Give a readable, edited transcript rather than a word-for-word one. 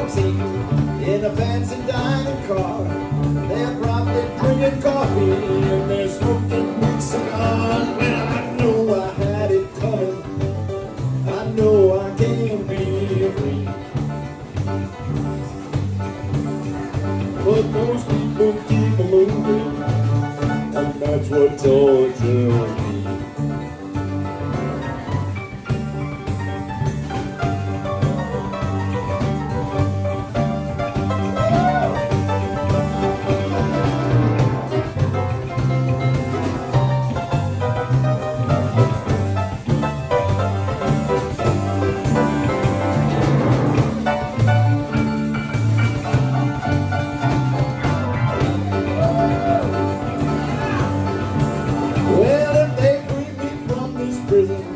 14 in a fancy dining car. They're probably drinking coffee and they're smoking big cigars. Well, I know I had it coming. I know I can't be free. But most people keep moving, and that's what tortures me. Prison,